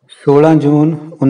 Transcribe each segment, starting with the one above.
16 ਜੂਨ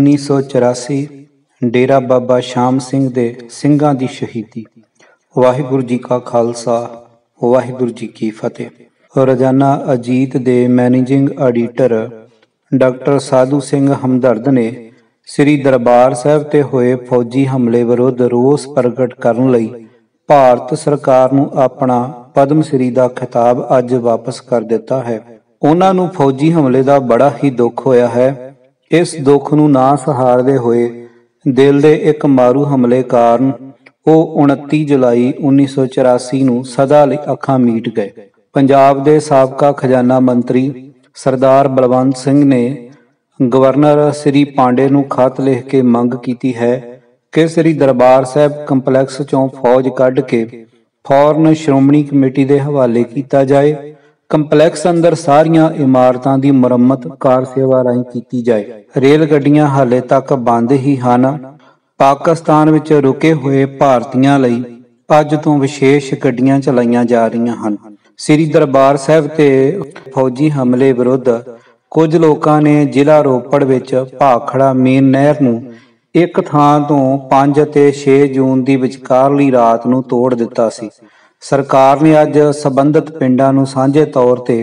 1984 ਡੇਰਾ ਬਾਬਾ ਸ਼ਾਮ ਸਿੰਘ ਦੇ ਸਿੰਘਾਂ ਦੀ ਸ਼ਹੀਦੀ। ਵਾਹਿਗੁਰੂ ਜੀ ਕਾ ਖਾਲਸਾ, ਵਾਹਿਗੁਰੂ ਜੀ ਕੀ ਫਤਿਹ। ਰੋਜ਼ਾਨਾ ਅਜੀਤ ਦੇ managing editor doctor Sadhu Singh ਹਮਦਰਦ ਨੇ ਸ੍ਰੀ ਦਰਬਾਰ ਸਾਹਿਬ ਤੇ ਹੋਏ ਫੌਜੀ ਹਮਲੇ ਵਿਰੁੱਧ ਰੋਸ ਪ੍ਰਗਟ ਕਰਨ ਲਈ ਭਾਰਤ ਸਰਕਾਰ ਨੂੰ ਆਪਣਾ ਪਦਮ ਸ਼੍ਰੀ ਦਾ ਖਿਤਾਬ ਅੱਜ ਵਾਪਸ ਕਰ ਦਿੱਤਾ ਹੈ। ਉਹਨਾਂ ਨੂੰ ਫੌਜੀ ਹਮਲੇ ਦਾ ਬੜਾ ਹੀ ਦੁੱਖ ਹੋਇਆ ਹੈ। ਇਸ ਦੁੱਖ ਨੂੰ ਨਾ ਸਹਾਰਦੇ ਹੋਏ ਦਿਲ ਦੇ ਇੱਕ ਮਾਰੂ ਹਮਲੇ ਕਾਰਨ ਉਹ 29 ਜੁਲਾਈ 1984 ਨੂੰ ਸਦਾ ਲਈ ਅੱਖਾਂ ਮੀਟ ਗਏ। ਪੰਜਾਬ ਦੇ ਸਾਬਕਾ ਖਜ਼ਾਨਾ ਮੰਤਰੀ ਸਰਦਾਰ ਬਲਵੰਤ ਸਿੰਘ ਨੇ ਗਵਰਨਰ ਸ੍ਰੀ ਪਾਂਡੇ ਨੂੰ ਖਤ ਲਿਖ ਕੇ ਮੰਗ ਕੀਤੀ ਹੈ ਕਿ ਸ੍ਰੀ ਦਰਬਾਰ ਸਾਹਿਬ ਕੰਪਲੈਕਸ ਚੋਂ ਫੌਜ ਕੱਢ ਕੇ ਫੌਰਨ ਸ਼੍ਰੋਮਣੀ ਕਮੇਟੀ ਦੇ ਹਵਾਲੇ ਕੀਤਾ ਜਾਏ। ਕੰਪਲੈਕਸ ਅੰਦਰ ਸਾਰੀਆਂ ਇਮਾਰਤਾਂ ਦੀ ਮੁਰੰਮਤ ਕਾਰ ਸੇਵਾ ਰਾਹੀਂ ਕੀਤੀ ਜਾਏ। ਰੇਲ ਗੱਡੀਆਂ ਹਾਲੇ ਤੱਕ ਬੰਦ ਹੀ ਹਨ। ਪਾਕਿਸਤਾਨ ਵਿੱਚ ਰੁਕੇ ਹੋਏ ਭਾਰਤੀਆਂ ਲਈ ਅੱਜ ਤੋਂ ਵਿਸ਼ੇਸ਼ ਗੱਡੀਆਂ ਚਲਾਈਆਂ ਜਾ ਰਹੀਆਂ ਹਨ। ਸ੍ਰੀ ਦਰਬਾਰ ਸਾਹਿਬ ਤੇ ਫੌਜੀ ਹਮਲੇ ਵਿਰੁੱਧ ਕੁਝ ਲੋਕਾਂ ਨੇ ਜ਼ਿਲ੍ਹਾ ਰੋਪੜ ਵਿੱਚ ਭਾਖੜਾ ਮੇਨ ਨਹਿਰ ਨੂੰ ਇੱਕ ਥਾਂ ਤੋਂ 5 ਅਤੇ 6 ਜੂਨ ਦੀ ਵਿਚਕਾਰਲੀ ਰਾਤ ਨੂੰ ਤੋੜ ਦਿੱਤਾ ਸੀ। ਸਰਕਾਰ ਨੇ ਅੱਜ ਸਬੰਧਤ ਪਿੰਡਾਂ ਨੂੰ ਸਾਂਝੇ ਤੌਰ ਤੇ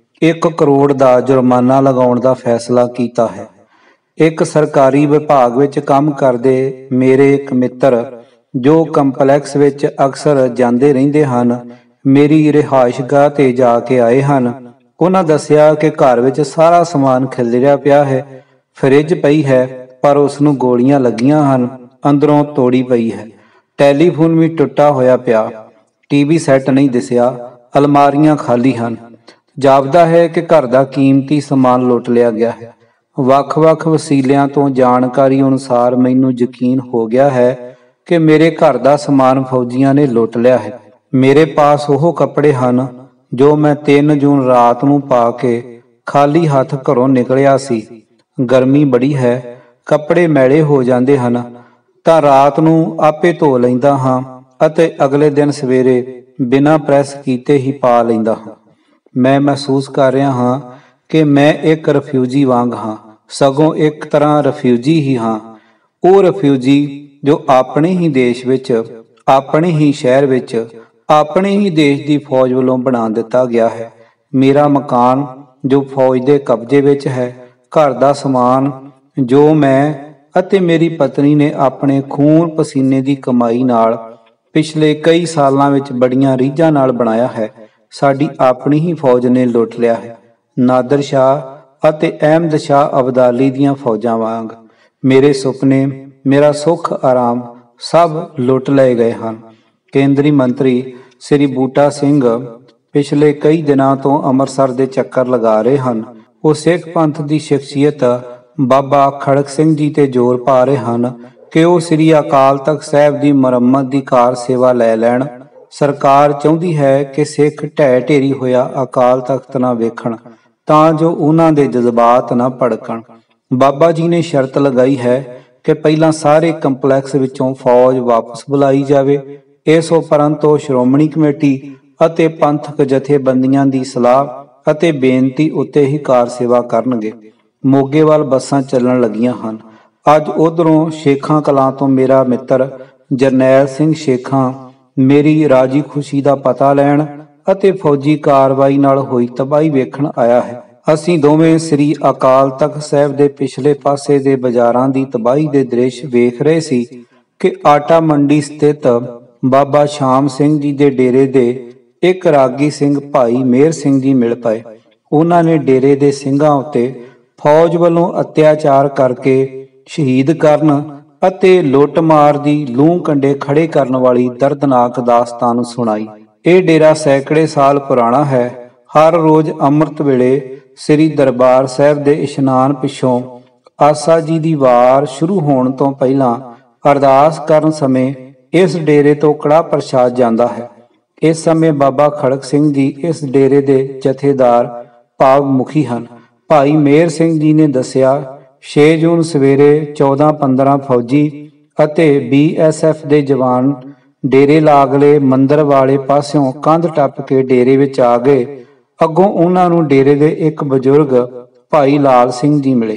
1 ਕਰੋੜ ਦਾ ਜੁਰਮਾਨਾ ਲਗਾਉਣ ਦਾ ਫੈਸਲਾ ਕੀਤਾ ਹੈ। ਇੱਕ ਸਰਕਾਰੀ ਵਿਭਾਗ ਵਿੱਚ ਕੰਮ ਕਰਦੇ ਮੇਰੇ ਇੱਕ ਮਿੱਤਰ ਜੋ ਕੰਪਲੈਕਸ ਵਿੱਚ ਅਕਸਰ ਜਾਂਦੇ ਰਹਿੰਦੇ ਹਨ, ਮੇਰੀ ਰਿਹਾਇਸ਼ਗਾਹ ਤੇ ਜਾ ਕੇ ਆਏ ਹਨ। ਉਹਨਾਂ ਦੱਸਿਆ ਕਿ ਘਰ ਵਿੱਚ ਸਾਰਾ ਸਮਾਨ ਖਿਲਰਿਆ ਪਿਆ ਹੈ। ਫਰਿੱਜ ਪਈ ਹੈ ਪਰ ਉਸ ਨੂੰ ਗੋਲੀਆਂ ਲੱਗੀਆਂ ਹਨ, ਅੰਦਰੋਂ ਤੋੜੀ ਪਈ ਹੈ। ਟੈਲੀਫੋਨ ਵੀ ਟੁੱਟਾ ਹੋਇਆ ਪਿਆ, ਟੀਵੀ ਸੈੱਟ ਨਹੀਂ ਦਿਸਿਆ, ਅਲਮਾਰੀਆਂ ਖਾਲੀ ਹਨ। ਜਾਪਦਾ ਹੈ ਕਿ ਘਰ ਦਾ ਕੀਮਤੀ ਸਮਾਨ ਲੁੱਟ ਲਿਆ ਗਿਆ ਹੈ। ਵੱਖ-ਵੱਖ ਵਸੀਲਿਆਂ ਤੋਂ ਜਾਣਕਾਰੀ ਅਨੁਸਾਰ ਮੈਨੂੰ ਯਕੀਨ ਹੋ ਗਿਆ ਹੈ ਕਿ ਮੇਰੇ ਘਰ ਦਾ ਸਮਾਨ ਫੌਜੀਆਂ ਨੇ ਲੁੱਟ ਲਿਆ ਹੈ। ਮੇਰੇ ਪਾਸ ਉਹ ਕੱਪੜੇ ਹਨ ਜੋ ਮੈਂ 3 ਜੂਨ ਰਾਤ ਨੂੰ ਪਾ ਕੇ ਖਾਲੀ ਹੱਥ ਘਰੋਂ ਨਿਕਲਿਆ ਸੀ। ਗਰਮੀ ਬੜੀ ਹੈ, ਕੱਪੜੇ ਮੈਲੇ ਹੋ ਜਾਂਦੇ ਹਨ ਤਾਂ ਰਾਤ ਨੂੰ ਆਪੇ ਧੋ ਲੈਂਦਾ ਹਾਂ ਅਤੇ ਅਗਲੇ ਦਿਨ ਸਵੇਰੇ ਬਿਨਾਂ ਪ੍ਰੈਸ ਕੀਤੇ ਹੀ ਪਾ ਲੈਂਦਾ ਹਾਂ। ਮੈਂ ਮਹਿਸੂਸ ਕਰ ਰਿਹਾ ਹਾਂ ਕਿ ਮੈਂ ਇੱਕ ਰਿਫਿਊਜੀ ਵਾਂਗ ਹਾਂ, ਸਗੋਂ ਇੱਕ ਤਰ੍ਹਾਂ ਰਿਫਿਊਜੀ ਹੀ ਹਾਂ। ਉਹ ਰਿਫਿਊਜੀ ਜੋ ਆਪਣੇ ਹੀ ਦੇਸ਼ ਵਿੱਚ, ਆਪਣੇ ਹੀ ਸ਼ਹਿਰ ਵਿੱਚ, ਆਪਣੇ ਹੀ ਦੇਸ਼ ਦੀ ਫੌਜ ਵੱਲੋਂ ਬਣਾ ਦਿੱਤਾ ਗਿਆ ਹੈ। ਮੇਰਾ ਮਕਾਨ ਜੋ ਫੌਜ ਦੇ ਕਬਜ਼ੇ ਵਿੱਚ ਹੈ, ਘਰ ਦਾ ਸਮਾਨ ਜੋ ਮੈਂ ਅਤੇ ਮੇਰੀ ਪਤਨੀ ਨੇ ਆਪਣੇ ਖੂਨ ਪਸੀਨੇ ਦੀ ਕਮਾਈ ਨਾਲ ਪਿਛਲੇ ਕਈ ਸਾਲਾਂ ਵਿੱਚ ਬੜੀਆਂ ਰੀਝਾਂ ਨਾਲ ਬਣਾਇਆ ਹੈ, ਸਾਡੀ ਆਪਣੀ ਹੀ ਫੌਜ ਨੇ ਲੁੱਟ ਲਿਆ ਹੈ। ਨਾਦਰ ਸ਼ਾਹ ਅਤੇ ਅਹਿਮਦ ਸ਼ਾਹ ਅਬਦਾਲੀ ਦੀਆਂ ਫੌਜਾਂ ਵਾਂਗ ਮੇਰੇ ਸੁਪਨੇ, ਮੇਰਾ ਸੁੱਖ ਆਰਾਮ ਸਭ ਲੁੱਟ ਲਏ ਗਏ ਹਨ। ਕੇਂਦਰੀ ਮੰਤਰੀ ਸ੍ਰੀ ਬੂਟਾ ਸਿੰਘ ਪਿਛਲੇ ਕਈ ਦਿਨਾਂ ਤੋਂ ਅੰਮ੍ਰਿਤਸਰ ਦੇ ਚੱਕਰ ਲਗਾ ਰਹੇ ਹਨ। ਉਹ ਸਿੱਖ ਪੰਥ ਦੀ ਸ਼ਖਸੀਅਤ ਬਾਬਾ ਖੜਕ ਸਿੰਘ ਜੀ ਤੇ ਜ਼ੋਰ ਪਾ ਰਹੇ ਹਨ ਕਿ ਉਹ ਸ੍ਰੀ ਅਕਾਲ ਤਖਤ ਸਾਹਿਬ ਦੀ ਮੁਰੰਮਤ ਦੀ ਕਾਰ ਸੇਵਾ ਲੈ ਲੈਣ। ਸਰਕਾਰ ਚਾਹੁੰਦੀ ਹੈ ਕਿ ਸਿੱਖ ਢਹਿ ਢੇਰੀ ਹੋਇਆ ਅਕਾਲ ਤਖਤ ਨਾ ਵੇਖਣ ਤਾਂ ਜੋ ਉਹਨਾਂ ਦੇ ਜਜ਼ਬਾਤ ਨਾ ਭੜਕਣ। ਬਾਬਾ ਜੀ ਨੇ ਸ਼ਰਤ ਲਗਾਈ ਹੈ ਕਿ ਪਹਿਲਾਂ ਸਾਰੇ ਕੰਪਲੈਕਸ ਵਿੱਚੋਂ ਫੌਜ ਵਾਪਸ ਬੁਲਾਈ ਜਾਵੇ। ਇਸ ਉਪਰੰਤ ਉਹ ਸ਼੍ਰੋਮਣੀ ਕਮੇਟੀ ਅਤੇ ਪੰਥਕ ਜਥੇਬੰਦੀਆਂ ਦੀ ਸਲਾਹ ਅਤੇ ਬੇਨਤੀ ਉੱਤੇ ਹੀ ਕਾਰ ਸੇਵਾ ਕਰਨਗੇ। ਮੋਗੇ ਵੱਲ ਬੱਸਾਂ ਚੱਲਣ ਲੱਗੀਆਂ ਹਨ। ਅੱਜ ਉਧਰੋਂ ਸ਼ੇਖਾਂ ਕਲਾਂ ਤੋਂ ਮੇਰਾ ਮਿੱਤਰ ਜਰਨੈਲ ਸਿੰਘ ਸ਼ੇਖਾਂ ਮੇਰੀ ਰਾਜੀ ਖੁਸ਼ੀ ਦਾ ਪਤਾ ਲੈਣ ਅਤੇ ਫੌਜੀ ਕਾਰਵਾਈ ਨਾਲ ਹੋਈ ਤਬਾਹੀ ਵੇਖਣ ਆਇਆ ਹੈ। ਅਸੀਂ ਦੋਵੇਂ ਸ੍ਰੀ ਅਕਾਲ ਤਖਤ ਸਾਹਿਬ ਦੇ ਪਿਛਲੇ ਪਾਸੇ ਦੇ ਬਾਜ਼ਾਰਾਂ ਦੀ ਤਬਾਹੀ ਦੇ ਦ੍ਰਿਸ਼ ਵੇਖ ਰਹੇ ਸੀ ਕਿ ਆਟਾ ਮੰਡੀ ਸਥਿਤ ਬਾਬਾ ਸ਼ਾਮ ਸਿੰਘ ਜੀ ਦੇ ਡੇਰੇ ਦੇ ਇੱਕ ਰਾਗੀ ਸਿੰਘ ਭਾਈ ਮੇਹਰ ਸਿੰਘ ਜੀ ਮਿਲ ਪਏ। ਉਹਨਾਂ ਨੇ ਡੇਰੇ ਦੇ ਸਿੰਘਾਂ ਉੱਤੇ ਫੌਜ ਵੱਲੋਂ ਅਤਿਆਚਾਰ ਕਰਕੇ ਸ਼ਹੀਦ ਕਰਨ ਅਤੇ ਲੁੱਟ-ਮਾਰ ਦੀ ਲੂੰ ਕੰਡੇ ਖੜੇ ਕਰਨ ਵਾਲੀ ਦਰਦਨਾਕ ਦਾਸਤਾਨ ਸੁਣਾਈ। ਇਹ ਡੇਰਾ ਸੈਂਕੜੇ ਸਾਲ ਪੁਰਾਣਾ ਹੈ। ਹਰ ਰੋਜ਼ ਅੰਮ੍ਰਿਤ ਵੇਲੇ ਸ੍ਰੀ ਦਰਬਾਰ ਸਾਹਿਬ ਦੇ ਇਸ਼ਨਾਨ ਪਿੱਛੋਂ ਆਸਾ ਜੀ ਦੀ ਵਾਰ ਸ਼ੁਰੂ ਹੋਣ ਤੋਂ ਪਹਿਲਾਂ ਅਰਦਾਸ ਕਰਨ ਸਮੇਂ ਇਸ ਡੇਰੇ ਤੋਂ ਕੜਾਹ ਪ੍ਰਸ਼ਾਦ ਜਾਂਦਾ ਹੈ। ਇਸ ਸਮੇਂ ਬਾਬਾ ਖੜਕ ਸਿੰਘ ਜੀ ਇਸ ਡੇਰੇ ਦੇ ਜਥੇਦਾਰ ਭਾਵ ਮੁਖੀ ਹਨ। ਭਾਈ ਮੇਹਰ ਸਿੰਘ ਜੀ ਨੇ ਦੱਸਿਆ 6 ਜੂਨ ਸਵੇਰੇ 14-15 ਫੌਜੀ ਅਤੇ BSF ਦੇ ਜਵਾਨ ਡੇਰੇ ਲਾਗਲੇ ਮੰਦਰ ਵਾਲੇ ਪਾਸਿਓਂ ਕੰਧ ਟੱਪ ਕੇ ਡੇਰੇ ਵਿੱਚ ਆ ਗਏ। ਅੱਗੋਂ ਉਹਨਾਂ ਨੂੰ ਡੇਰੇ ਦੇ ਇੱਕ ਬਜ਼ੁਰਗ ਭਾਈ ਲਾਲ ਸਿੰਘ ਜੀ ਮਿਲੇ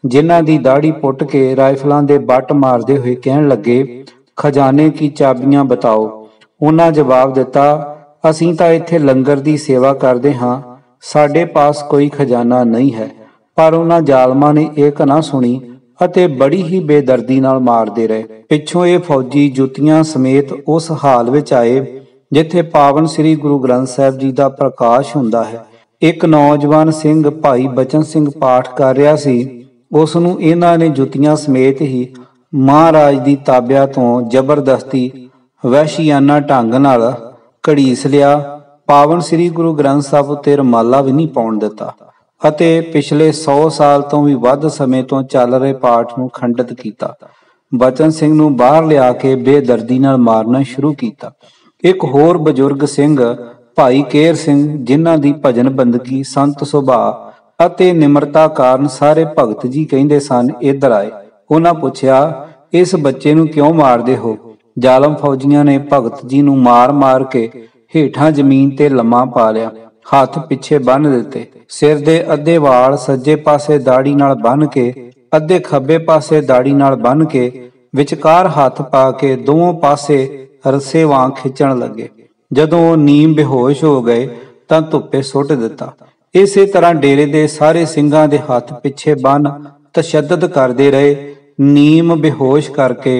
जिन्हां दी दाढ़ी पुट के राइफलों के बट मारते हुए कहन लगे, खजाने की चाबियां बताओ। उन्हां जवाब दिता, असीं तां इत्थे लंगर की सेवा करते हाँ, साडे पास कोई खजाना नहीं है। पर उन्हां जालमां ने एक ना सुनी ਅਤੇ बड़ी ही बेदर्दी नाल मारते रहे। पिछों ये फौजी जुतियां समेत उस हाल विच आए जिथे पावन श्री गुरु ग्रंथ साहिब जी का प्रकाश हुंदा है। एक नौजवान सिंह भाई बचन सिंह पाठ कर रहा सी। उस नूं इन्हां ने जुतियां समेत ही महाराज की ताब्या तो जबरदस्ती वहशियाना ढंग नाल घड़ीस लिया। पावन श्री गुरु ग्रंथ साहिब उत्ते रमाला भी नहीं पाउण दिता ਅਤੇ ਪਿਛਲੇ 100 ਸਾਲ ਤੋਂ ਵੀ ਵੱਧ ਸਮੇਂ ਤੋਂ ਚੱਲ ਰਹੇ ਪਾਠ ਨੂੰ ਖੰਡਿਤ ਕੀਤਾ। ਬਚਨ ਸਿੰਘ ਨੂੰ ਬਾਹਰ ਲਿਆ ਕੇ ਬੇਦਰਦੀ ਨਾਲ ਮਾਰਨਾ ਸ਼ੁਰੂ ਕੀਤਾ। ਇੱਕ ਹੋਰ ਬਜ਼ੁਰਗ ਸਿੰਘ ਭਾਈ ਕੇਰ ਸਿੰਘ, ਜਿਨ੍ਹਾਂ ਦੀ ਭਜਨ ਬੰਦਗੀ, ਸੰਤ ਸੁਭਾਅ ਅਤੇ ਨਿਮਰਤਾ ਕਾਰਨ ਸਾਰੇ ਭਗਤ ਜੀ ਕਹਿੰਦੇ ਸਨ, ਇੱਧਰ ਆਏ। ਉਹਨਾਂ ਪੁੱਛਿਆ, ਇਸ ਬੱਚੇ ਨੂੰ ਕਿਉਂ ਮਾਰਦੇ ਹੋ? ਜ਼ਾਲਮ ਫੌਜੀਆਂ ਨੇ ਭਗਤ ਜੀ ਨੂੰ ਮਾਰ ਮਾਰ ਕੇ ਹੇਠਾਂ ਜ਼ਮੀਨ ਤੇ ਲੰਮਾ ਪਾ ਲਿਆ, ਹੱਥ ਪਿੱਛੇ ਬੰਨ ਦਿੱਤੇ। ਸਿਰ ਦੇ ਅੱਧੇ ਵਾਲ ਸੱਜੇ ਪਾਸੇ ਦਾੜੀ ਨਾਲ ਬੰਨ ਕੇ, ਅੱਧੇ ਖੱਬੇ ਪਾਸੇ ਦਾੜੀ ਨਾਲ ਬੰਨ ਕੇ, ਵਿਚਕਾਰ ਹੱਥ ਪਾ ਕੇ ਦੋਵੇਂ ਪਾਸੇ ਰੱਸੇ ਵਾਂਗ ਖਿੱਚਣ ਲੱਗੇ। ਜਦੋਂ ਉਹ ਨੀਮ ਬੇਹੋਸ਼ ਹੋ ਗਏ ਤਾਂ ਧੁੱਪੇ ਸੁੱਟ ਦਿੱਤਾ। ਇਸੇ ਤਰ੍ਹਾਂ ਡੇਰੇ ਦੇ ਸਾਰੇ ਸਿੰਘਾਂ ਦੇ ਹੱਥ ਪਿੱਛੇ ਬੰਨ ਤਸ਼ੱਦਦ ਕਰਦੇ ਰਹੇ। ਨੀਮ ਬੇਹੋਸ਼ ਕਰਕੇ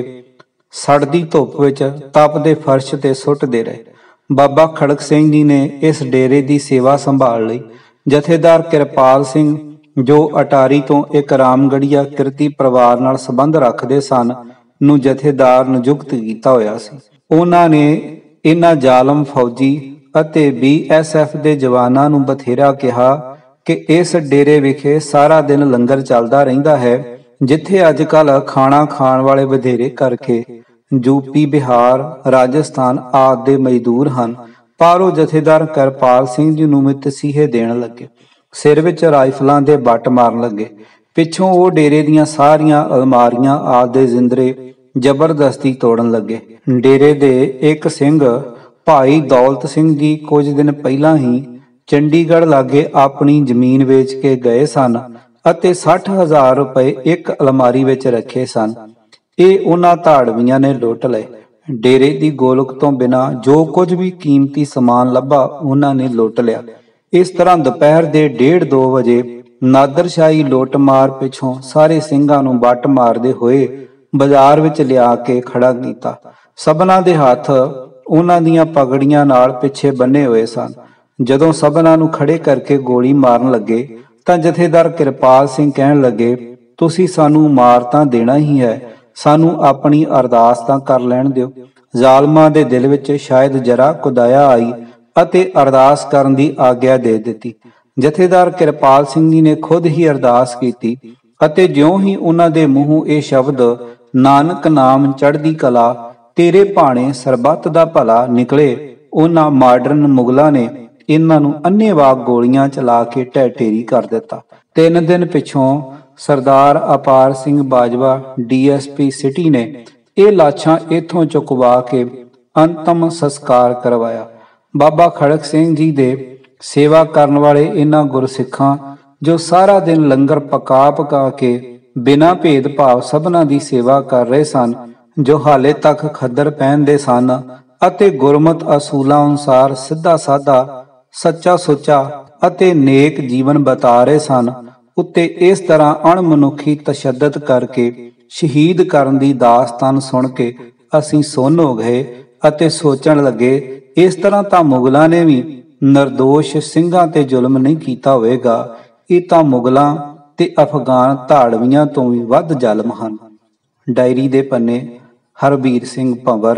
ਸੜਦੀ ਧੁੱਪ ਵਿੱਚ ਤਪਦੇ ਫਰਸ਼ ਤੇ ਸੁੱਟਦੇ ਰਹੇ। ਬਾਬਾ ਖੜਕ ਸਿੰਘ ਜੀ ਨੇ ਇਸ ਡੇਰੇ ਦੀ ਸੇਵਾ ਸੰਭਾਲ ਲਈ। ਜਥੇਦਾਰ ਕਿਰਪਾਲ ਸਿੰਘ, ਜੋ ਅਟਾਰੀ ਤੋਂ ਇੱਕ ਰਾਮਗੜੀਆ ਕਿਰਤੀ ਪਰਿਵਾਰ ਨਾਲ ਸੰਬੰਧ ਰੱਖਦੇ ਸਨ, ਨੂੰ ਜਥੇਦਾਰ ਨਿਯੁਕਤ ਕੀਤਾ ਹੋਇਆ ਸੀ। ਉਹਨਾਂ ਨੇ ਇਹਨਾਂ ਜ਼ਾਲਮ ਫੌਜੀ ਅਤੇ BSF ਦੇ ਜਵਾਨਾਂ ਨੂੰ ਬਥੇਰਾ ਕਿਹਾ ਕਿ ਇਸ ਡੇਰੇ ਵਿਖੇ ਸਾਰਾ ਦਿਨ ਲੰਗਰ ਚੱਲਦਾ ਰਹਿੰਦਾ ਹੈ। ਜਿੱਥੇ ਅੱਜ ਕੱਲ੍ਹ ਖਾਣਾ ਖਾਣ ਵਾਲੇ ਵਧੇਰੇ ਕਰਕੇ ਯੂਪੀ, ਬਿਹਾਰ, ਰਾਜਸਥਾਨ ਆਦਿ ਦੇ ਮਜ਼ਦੂਰ ਹਨ। ਪਰ ਉਹ ਜਥੇਦਾਰ ਕਿਰਪਾਲ ਸਿੰਘ ਜੀ ਨੂੰ ਵੀ ਤਸੀਹੇ ਦੇਣ ਲੱਗੇ, ਸਿਰ ਵਿੱਚ ਰਾਈਫਲਾਂ ਦੇ ਬੱਟ ਮਾਰਨ ਲੱਗੇ। ਪਿੱਛੋਂ ਉਹ ਡੇਰੇ ਦੀਆਂ ਸਾਰੀਆਂ ਅਲਮਾਰੀਆਂ ਆਦਿ ਦੇ ਜ਼ਿੰਦਰੇ ਜ਼ਬਰਦਸਤੀ ਤੋੜਨ ਲੱਗੇ। ਡੇਰੇ ਦੇ ਇੱਕ ਸਿੰਘ ਭਾਈ ਦੌਲਤ ਸਿੰਘ ਜੀ ਕੁਝ ਦਿਨ ਪਹਿਲਾਂ ਹੀ ਚੰਡੀਗੜ੍ਹ ਲਾਗੇ ਆਪਣੀ ਜ਼ਮੀਨ ਵੇਚ ਕੇ ਗਏ ਸਨ ਅਤੇ 60,000 ਰੁਪਏ ਇੱਕ ਅਲਮਾਰੀ ਵਿੱਚ ਰੱਖੇ ਸਨ। ਇਹ ਉਹਨਾਂ ਧਾੜਵੀਆਂ ਨੇ ਲੁੱਟ ਲਏ। ਡੇਰੇ ਦੀ ਗੋਲਕ ਤੋਂ ਬਿਨਾਂ ਜੋ ਕੁਝ ਵੀ ਕੀਮਤੀ ਸਮਾਨ ਲੱਭਾ ਉਹਨਾਂ ਨੇ ਲੁੱਟ ਲਿਆ। ਇਸ ਤਰ੍ਹਾਂ ਦੁਪਹਿਰ ਦੇ 1:30-2 ਵਜੇ ਨਾਦਰਸ਼ਾਹੀ ਲੁੱਟ ਮਾਰ ਪਿੱਛੋਂ ਸਾਰੇ ਸਿੰਘਾਂ ਨੂੰ ਵੱਟ ਮਾਰਦੇ ਹੋਏ ਬਾਜ਼ਾਰ ਵਿੱਚ ਲਿਆ ਕੇ ਖੜਾ ਕੀਤਾ। ਸਭਨਾਂ ਦੇ ਹੱਥ ਉਹਨਾਂ ਦੀਆਂ ਪਗੜੀਆਂ ਨਾਲ ਪਿੱਛੇ ਬੰਨੇ ਹੋਏ ਸਨ। ਜਦੋਂ ਸਭਨਾਂ ਨੂੰ ਖੜੇ ਕਰਕੇ ਗੋਲੀ ਮਾਰਨ ਲੱਗੇ ਤਾਂ ਜਥੇਦਾਰ ਕਿਰਪਾਲ ਸਿੰਘ ਕਹਿਣ ਲੱਗੇ, ਤੁਸੀਂ ਸਾਨੂੰ ਮਾਰ ਤਾਂ ਦੇਣਾ ਹੀ ਹੈ, ਸਾਨੂੰ ਆਪਣੀ ਅਰਦਾਸ ਤਾਂ ਕਰ ਲੈਣ ਦਿਓ। ਜ਼ਾਲਮਾਂ ਦੇ ਦਿਲ ਵਿੱਚ ਸ਼ਾਇਦ ਜਰਾ ਕੁ ਦਇਆ ਆਈ ਅਤੇ ਅਰਦਾਸ ਕਰਨ ਦੀ ਆਗਿਆ ਦੇ ਦਿੱਤੀ। ਜਥੇਦਾਰ ਕਿਰਪਾਲ ਸਿੰਘ ਜੀ ਨੇ ਖੁਦ ਹੀ ਅਰਦਾਸ ਕੀਤੀ ਅਤੇ ਜਿਉਂ ਹੀ ਉਹਨਾਂ ਦੇ ਮੂੰਹੋਂ ਇਹ ਸ਼ਬਦ ਨਾਨਕ ਨਾਮ ਚੜ੍ਹਦੀ ਕਲਾ ਤੇਰੇ ਭਾਣੇ ਸਰਬੱਤ ਦਾ ਭਲਾ ਨਿਕਲੇ, ਉਹਨਾਂ ਮਾਡਰਨ ਮੁਗਲਾਂ ਨੇ ਇਹਨਾਂ ਨੂੰ ਅੰਨ੍ਹੇਵਾਹ ਗੋਲੀਆਂ ਚਲਾ ਕੇ ਢਹਿ ਢੇਰੀ ਕਰ ਦਿੱਤਾ। 3 ਦਿਨ ਪਿੱਛੋਂ ਸਰਦਾਰ ਅਪਾਰ ਸਿੰਘ ਬਾਜਵਾ DSP ਸਿਟੀ ਨੇ ਇਹ ਲਾਸ਼ਾਂ ਇੱਥੋਂ ਚੁਕਵਾ ਕੇ ਅੰਤਮ ਸੰਸਕਾਰ ਕਰਵਾਇਆ। ਬਾਬਾ ਖੜਕ ਸਿੰਘ ਜੀ ਦੇ ਸੇਵਾ ਕਰਨ ਵਾਲੇ ਇਹਨਾਂ ਗੁਰਸਿੱਖਾਂ, ਜੋ ਸਾਰਾ ਦਿਨ ਲੰਗਰ ਪਕਾ ਪਕਾ ਕੇ ਬਿਨਾਂ ਭੇਦਭਾਵ ਸਭਨਾਂ ਦੀ ਸੇਵਾ ਕਰ ਰਹੇ ਸਨ, ਜੋ ਹਾਲੇ ਤੱਕ ਖੱਦਰ ਪਹਿਨਦੇ ਸਨ ਅਤੇ ਗੁਰਮਤ ਅਸੂਲਾਂ ਅਨੁਸਾਰ ਸਿੱਧਾ ਸਾਦਾ, ਸੱਚਾ ਸੁੱਚਾ ਅਤੇ ਨੇਕ ਜੀਵਨ ਬਿਤਾ ਰਹੇ ਸਨ, ਉੱਤੇ ਇਸ ਤਰ੍ਹਾਂ ਅਣਮਨੁੱਖੀ ਤਸ਼ੱਦਦ ਕਰਕੇ ਸ਼ਹੀਦ ਕਰਨ ਦੀ ਦਾਸਤਾਨ ਸੁਣ ਕੇ ਅਸੀਂ ਸੁੰਨ ਹੋ ਗਏ ਅਤੇ ਸੋਚਣ ਲੱਗੇ, ਇਸ ਤਰ੍ਹਾਂ ਤਾਂ ਮੁਗਲਾਂ ਨੇ ਵੀ ਨਿਰਦੋਸ਼ ਸਿੰਘਾਂ ਤੇ ਜ਼ੁਲਮ ਨਹੀਂ ਕੀਤਾ ਹੋਵੇਗਾ। ਇਹ ਤਾਂ ਮੁਗਲਾਂ ਤੇ ਅਫਗਾਨ ਧਾੜਵੀਆਂ ਤੋਂ ਵੀ ਵੱਧ ਜ਼ਾਲਮ ਹਨ। ਡਾਇਰੀ ਦੇ ਪੰਨੇ ਹਰਬੀਰ ਸਿੰਘ ਭੰਵਰ।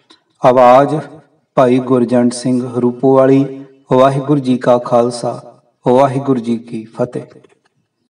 ਆਵਾਜ਼ ਭਾਈ ਗੁਰਜੰਟ ਸਿੰਘ ਰੂਪੋਵਾਲੀ। ਵਾਹਿਗੁਰੂ ਜੀ ਕਾ ਖਾਲਸਾ, ਵਾਹਿਗੁਰੂ ਜੀ ਕੀ ਫਤਿਹ।